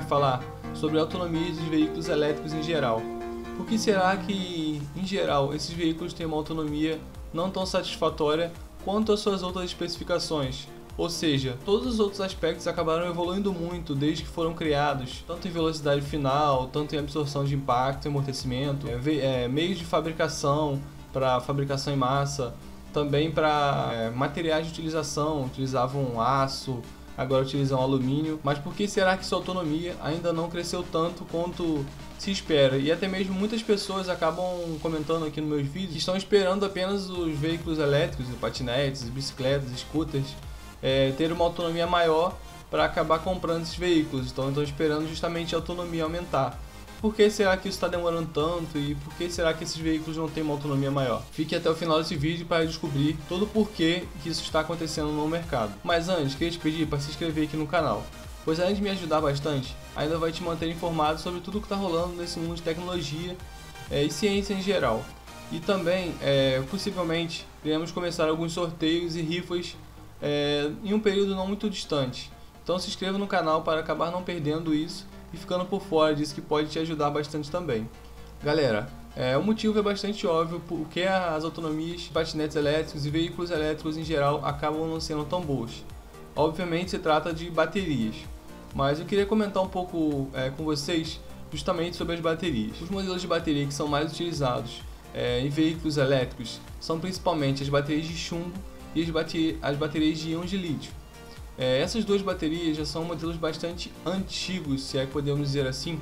falar sobre a autonomia dos veículos elétricos em geral. Por que será que, em geral, esses veículos têm uma autonomia não tão satisfatória quanto as suas outras especificações? Ou seja, todos os outros aspectos acabaram evoluindo muito desde que foram criados, tanto em velocidade final, tanto em absorção de impacto e amortecimento, meios de fabricação para fabricação em massa, também para materiais de utilização, utilizavam aço, agora utilizam alumínio. Mas por que será que sua autonomia ainda não cresceu tanto quanto se espera? E até mesmo muitas pessoas acabam comentando aqui nos meus vídeos que estão esperando apenas os veículos elétricos, patinetes, bicicletas, scooters, ter uma autonomia maior para acabar comprando esses veículos. Então estão esperando justamente a autonomia aumentar. Por que será que isso está demorando tanto e por que será que esses veículos não têm uma autonomia maior? Fique até o final desse vídeo para descobrir todo o porquê que isso está acontecendo no mercado. Mas antes, queria te pedir para se inscrever aqui no canal, pois além de me ajudar bastante, ainda vai te manter informado sobre tudo que está rolando nesse mundo de tecnologia e ciência em geral. E também, possivelmente, iremos começar alguns sorteios e rifas em um período não muito distante. Então se inscreva no canal para acabar não perdendo isso e ficando por fora disso, que pode te ajudar bastante também. Galera, o motivo é bastante óbvio porque as autonomias de patinetes elétricos e veículos elétricos em geral acabam não sendo tão boas. Obviamente se trata de baterias, mas eu queria comentar um pouco com vocês justamente sobre as baterias. Os modelos de bateria que são mais utilizados em veículos elétricos são principalmente as baterias de chumbo e as baterias de íons de lítio. Essas duas baterias já são modelos bastante antigos, se é que podemos dizer assim,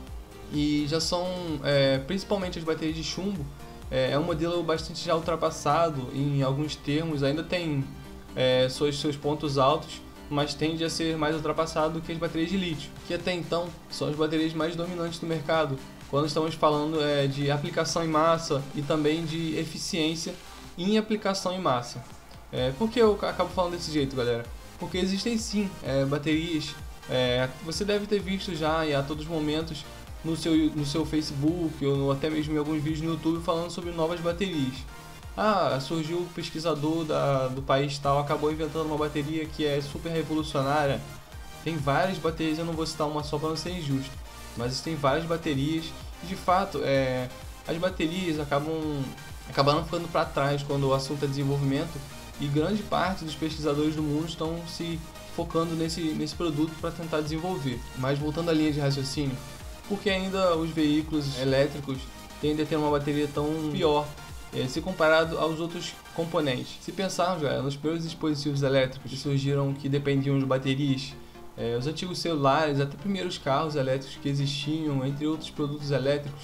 e já são, principalmente as baterias de chumbo, um modelo bastante já ultrapassado em alguns termos, ainda tem seus pontos altos, mas tende a ser mais ultrapassado do que as baterias de lítio, que até então são as baterias mais dominantes do mercado, quando estamos falando de aplicação em massa e também de eficiência em aplicação em massa. Por que eu acabo falando desse jeito, galera? Porque existem sim baterias, você deve ter visto já e a todos os momentos no seu Facebook ou até mesmo em alguns vídeos no YouTube falando sobre novas baterias. Surgiu um pesquisador do país tal, acabou inventando uma bateria que é super revolucionária. Tem várias baterias, eu não vou citar uma só para não ser injusto, mas existem várias baterias e de fato as baterias acabaram ficando para trás quando o assunto é desenvolvimento. E grande parte dos pesquisadores do mundo estão se focando nesse produto para tentar desenvolver. Mas voltando à linha de raciocínio, por que ainda os veículos elétricos tendem a ter uma bateria tão pior se comparado aos outros componentes? Se pensarmos, galera, nos primeiros dispositivos elétricos que surgiram que dependiam de baterias, os antigos celulares, até primeiros carros elétricos que existiam, entre outros produtos elétricos,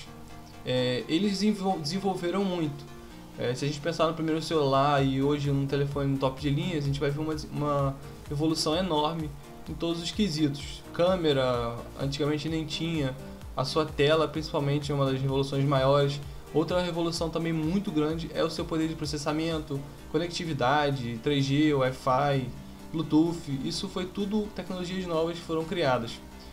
eles desenvolveram muito. Se a gente pensar no primeiro celular e hoje num telefone no top de linha, a gente vai ver uma evolução enorme em todos os quesitos. Câmera, antigamente nem tinha, a sua tela principalmente é uma das revoluções maiores. Outra revolução também muito grande é o seu poder de processamento, conectividade, 3G, Wi-Fi, Bluetooth, isso foi tudo tecnologias novas que foram criadas.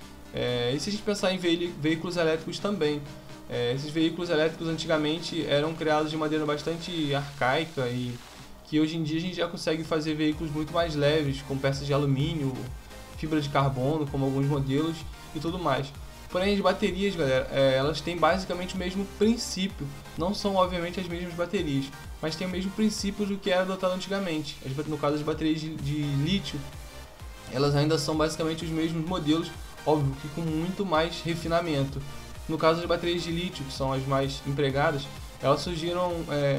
E se a gente pensar em veículos elétricos também, esses veículos elétricos antigamente eram criados de maneira bastante arcaica e que hoje em dia a gente já consegue fazer veículos muito mais leves, com peças de alumínio, fibra de carbono, como alguns modelos e tudo mais. Porém, as baterias, galera, elas têm basicamente o mesmo princípio, não são obviamente as mesmas baterias, mas têm o mesmo princípio do que era adotado antigamente. No caso das baterias de lítio, elas ainda são basicamente os mesmos modelos, óbvio que com muito mais refinamento. No caso das baterias de lítio, que são as mais empregadas, elas surgiram,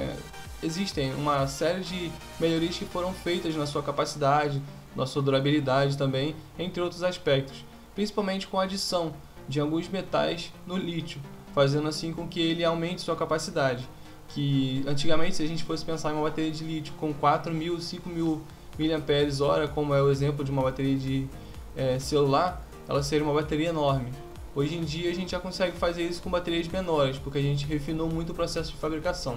existem uma série de melhorias que foram feitas na sua capacidade, na sua durabilidade também, entre outros aspectos, principalmente com a adição de alguns metais no lítio, fazendo assim com que ele aumente sua capacidade. Que antigamente, se a gente fosse pensar em uma bateria de lítio com 4.000, 5.000 mAh, como é o exemplo de uma bateria de celular, ela seria uma bateria enorme. Hoje em dia a gente já consegue fazer isso com baterias menores, porque a gente refinou muito o processo de fabricação.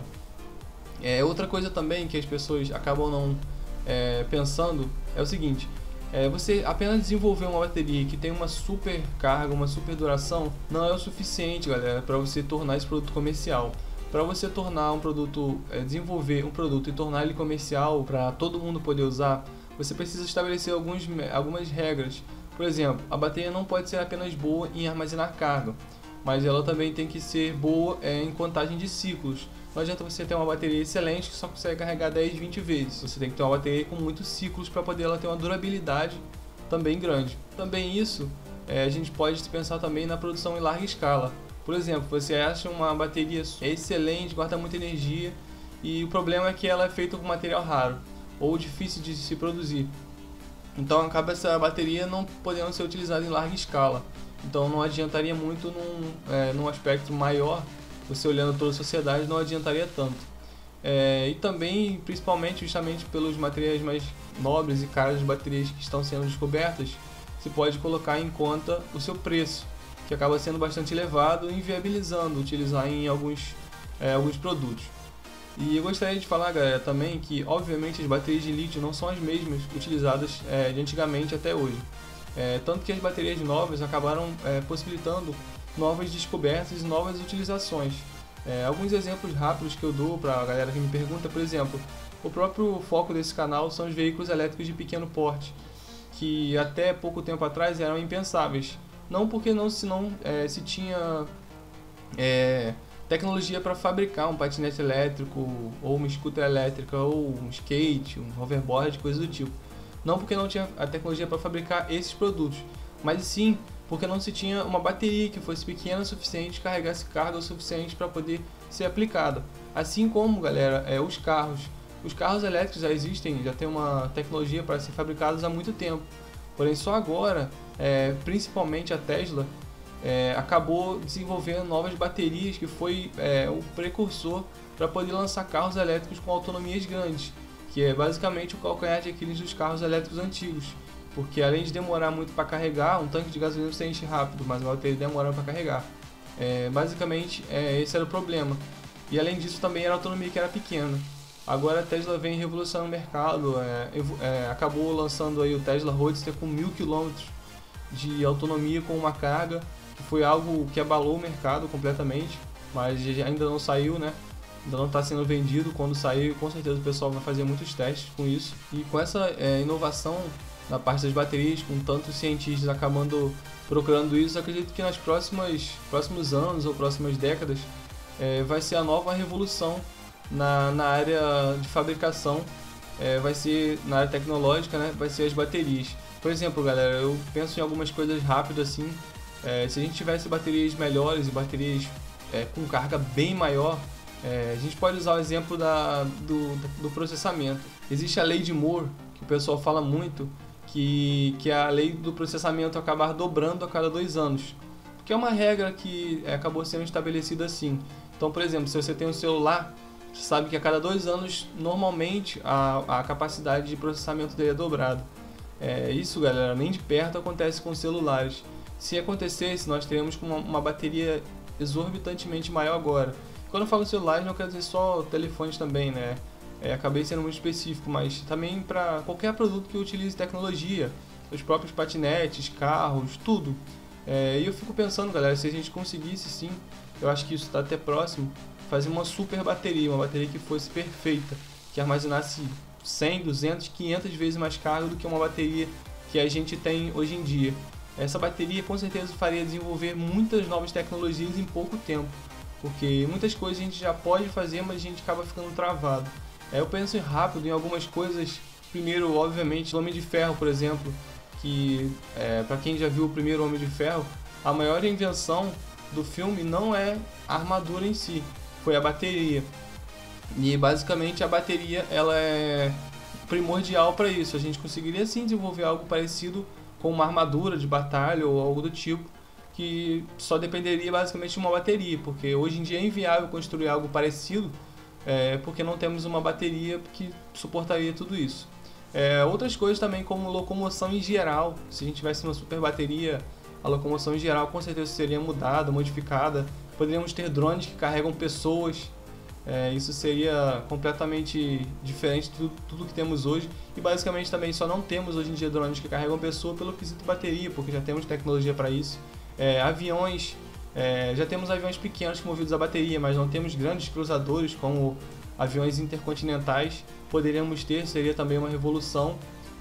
Outra coisa também que as pessoas acabam não pensando é o seguinte: você apenas desenvolver uma bateria que tem uma super carga, uma super duração, não é o suficiente, galera, para você tornar esse produto comercial. Para você tornar um produto, desenvolver um produto e tornar ele comercial para todo mundo poder usar, você precisa estabelecer algumas regras Por exemplo, a bateria não pode ser apenas boa em armazenar carga, mas ela também tem que ser boa em contagem de ciclos. Não adianta você ter uma bateria excelente que só consegue carregar 10, 20 vezes. Você tem que ter uma bateria com muitos ciclos para poder ela ter uma durabilidade também grande. Também isso, a gente pode pensar também na produção em larga escala. Por exemplo, você acha uma bateria excelente, guarda muita energia, e o problema é que ela é feita com material raro ou difícil de se produzir. Então acaba essa bateria não podendo ser utilizada em larga escala. Então não adiantaria muito num aspecto maior, você olhando toda a sociedade, não adiantaria tanto. E também, principalmente, justamente pelos materiais mais nobres e caros de baterias que estão sendo descobertas, se pode colocar em conta o seu preço, que acaba sendo bastante elevado, inviabilizando utilizar em alguns produtos. E eu gostaria de falar, galera, também que, obviamente, as baterias de lítio não são as mesmas utilizadas de antigamente até hoje. Tanto que as baterias novas acabaram possibilitando novas descobertas e novas utilizações. Alguns exemplos rápidos que eu dou para a galera que me pergunta, por exemplo, o próprio foco desse canal são os veículos elétricos de pequeno porte, que até pouco tempo atrás eram impensáveis. Não porque não se tinha tecnologia para fabricar um patinete elétrico, ou uma scooter elétrica, ou um skate, um hoverboard, coisa do tipo. Não porque não tinha a tecnologia para fabricar esses produtos, mas sim porque não se tinha uma bateria que fosse pequena o suficiente, carregasse carga o suficiente para poder ser aplicada. Assim como, galera, os carros elétricos já existem, já tem uma tecnologia para ser fabricados há muito tempo. Porém, só agora, principalmente a Tesla, acabou desenvolvendo novas baterias, que foi o precursor para poder lançar carros elétricos com autonomias grandes, que é basicamente o calcanhar de Aquiles dos carros elétricos antigos. Porque além de demorar muito para carregar, um tanque de gasolina você enche rápido, mas uma bateria demora para carregar. Basicamente, esse era o problema. E além disso, também era a autonomia que era pequena. Agora a Tesla vem revolucionando o mercado, acabou lançando aí o Tesla Roadster com 1000 km de autonomia com uma carga, que foi algo que abalou o mercado completamente, mas ainda não saiu, né? Ainda não está sendo vendido. Quando sair, com certeza o pessoal vai fazer muitos testes com isso. E com essa inovação na parte das baterias, com tantos cientistas acabando procurando isso, acredito que nos próximos anos ou próximas décadas vai ser a nova revolução na área de fabricação, vai ser na área tecnológica, né? Vai ser as baterias. Por exemplo, galera, eu penso em algumas coisas rápidas assim. Se a gente tivesse baterias melhores e baterias com carga bem maior, a gente pode usar o exemplo do processamento. Existe a lei de Moore, que o pessoal fala muito, que é a lei do processamento acabar dobrando a cada 2 anos. Porque é uma regra que acabou sendo estabelecida assim. Então, por exemplo, se você tem um celular, você sabe que a cada 2 anos, normalmente, a capacidade de processamento dele é dobrada. Isso, galera, nem de perto acontece com os celulares. Se acontecesse, nós teríamos uma bateria exorbitantemente maior agora. Quando eu falo celulares, não quero dizer só telefones também, né? Acabei sendo muito específico, mas também para qualquer produto que utilize tecnologia, os próprios patinetes, carros, tudo. E eu fico pensando, galera, se a gente conseguisse sim, eu acho que isso está até próximo, fazer uma super bateria, uma bateria que fosse perfeita, que armazenasse 100, 200, 500 vezes mais carga do que uma bateria que a gente tem hoje em dia. Essa bateria com certeza faria desenvolver muitas novas tecnologias em pouco tempo, porque muitas coisas a gente já pode fazer, mas a gente acaba ficando travado. Eu penso rápido em algumas coisas. Primeiro, obviamente, o Homem de Ferro, por exemplo, que para quem já viu o primeiro Homem de Ferro, a maior invenção do filme não é a armadura em si, foi a bateria. E basicamente a bateria ela é primordial para isso. A gente conseguiria sim desenvolver algo parecido com uma armadura de batalha ou algo do tipo, que só dependeria basicamente de uma bateria, porque hoje em dia é inviável construir algo parecido, porque não temos uma bateria que suportaria tudo isso. Outras coisas também, como locomoção em geral. Se a gente tivesse uma super bateria, a locomoção em geral com certeza seria mudada, modificada. Poderíamos ter drones que carregam pessoas. Isso seria completamente diferente de tudo que temos hoje. E basicamente também só não temos hoje em dia drones que carregam pessoa pelo quesito bateria, porque já temos tecnologia para isso. Aviões, já temos aviões pequenos movidos a bateria, mas não temos grandes cruzadores como aviões intercontinentais. Poderíamos ter, seria também uma revolução.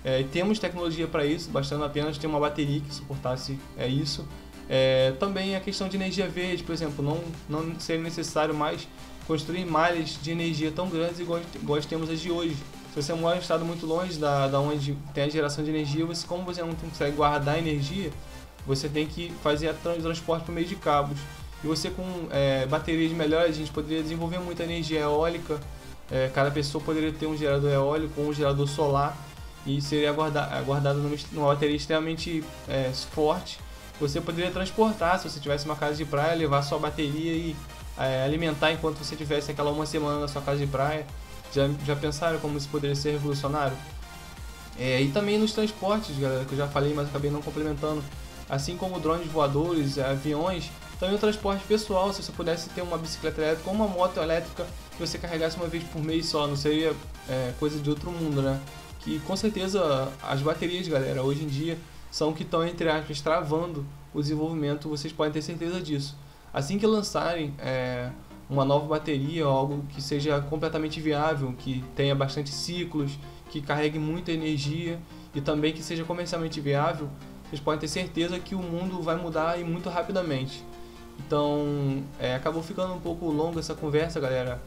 Temos tecnologia para isso, bastando apenas ter uma bateria que suportasse isso. Também a questão de energia verde, por exemplo, não seria necessário mais construir malhas de energia tão grandes igual temos as de hoje. Se você mora em um estado muito longe da onde tem a geração de energia, como você não consegue guardar energia, você tem que fazer o transporte por meio de cabos. E você com baterias melhores, a gente poderia desenvolver muita energia eólica. Cada pessoa poderia ter um gerador eólico ou um gerador solar e seria guardado numa bateria extremamente forte. Você poderia transportar, se você tivesse uma casa de praia, levar sua bateria e alimentar enquanto você tivesse aquela uma semana na sua casa de praia. Já pensaram como isso poderia ser revolucionário? E também nos transportes, galera, que eu já falei, mas acabei não complementando. Assim como drones voadores, aviões, também o transporte pessoal, se você pudesse ter uma bicicleta elétrica ou uma moto elétrica que você carregasse uma vez por mês só, não seria coisa de outro mundo, né? Que com certeza as baterias, galera, hoje em dia são que estão, entre aspas, travando o desenvolvimento, vocês podem ter certeza disso. Assim que lançarem uma nova bateria ou algo que seja completamente viável, que tenha bastante ciclos, que carregue muita energia e também que seja comercialmente viável, vocês podem ter certeza que o mundo vai mudar e muito rapidamente. Então, acabou ficando um pouco longa essa conversa, galera,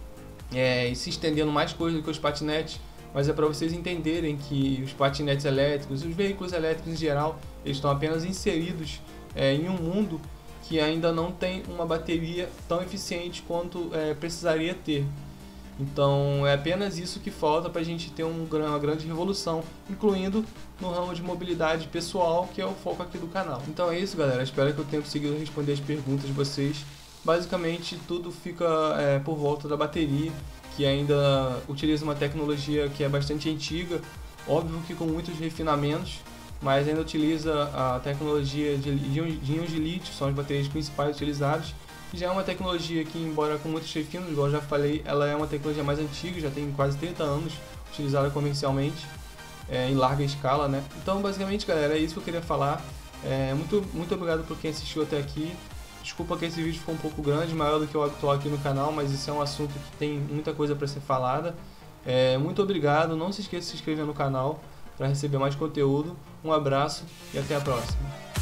e se estendendo mais coisas do que os patinetes, mas é para vocês entenderem que os patinetes elétricos, os veículos elétricos em geral, eles estão apenas inseridos em um mundo que ainda não tem uma bateria tão eficiente quanto precisaria ter. Então é apenas isso que falta para a gente ter uma grande revolução, incluindo no ramo de mobilidade pessoal, que é o foco aqui do canal. Então é isso, galera, espero que eu tenha conseguido responder as perguntas de vocês. Basicamente tudo fica por volta da bateria, que ainda utiliza uma tecnologia que é bastante antiga, óbvio que com muitos refinamentos, mas ainda utiliza a tecnologia de íons de lítio, são as baterias principais utilizadas. Já é uma tecnologia que, embora com muitos refinos, igual eu já falei, ela é uma tecnologia mais antiga, já tem quase 30 anos, utilizada comercialmente, em larga escala, né? Então, basicamente, galera, é isso que eu queria falar. Muito obrigado por quem assistiu até aqui. Desculpa que esse vídeo ficou um pouco grande, maior do que o habitual aqui no canal, mas isso é um assunto que tem muita coisa para ser falada. Muito obrigado, não se esqueça de se inscrever no canal para receber mais conteúdo. Um abraço e até a próxima.